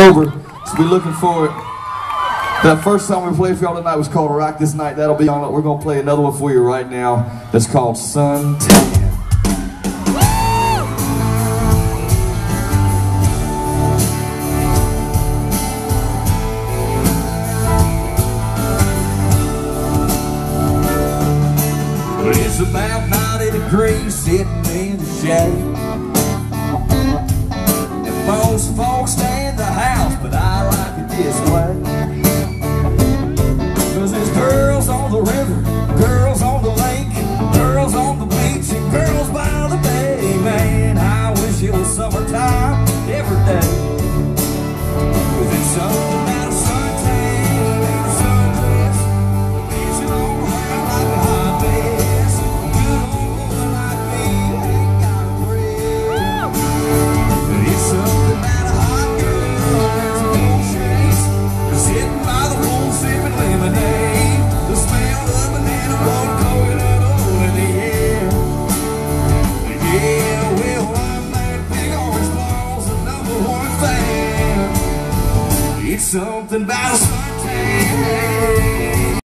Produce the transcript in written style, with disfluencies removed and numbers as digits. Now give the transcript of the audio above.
October, so be looking for it. That first song we played for y'all tonight was called Rock This Night. That'll be on it. We're going to play another one for you right now that's called Suntan. It's about 90 degrees sitting in the shade, and most folks stay in the house, but I like it this way. Cause there's girls on the river, girls on the lake, girls on the beach, and girls by the bay. Man, I wish it was summertime every day. Cause it's something about a suntan and a sundress, dancing all around like a hot mess. Good old woman like me ain't got a breath. But it's something about a hot girl and some gold shades, sitting by the pool sipping lemonade. The smell of banana boat coconut oil in the air. Yeah, well, I'm that big orange ball's the #1 fan. It's something about a suntan.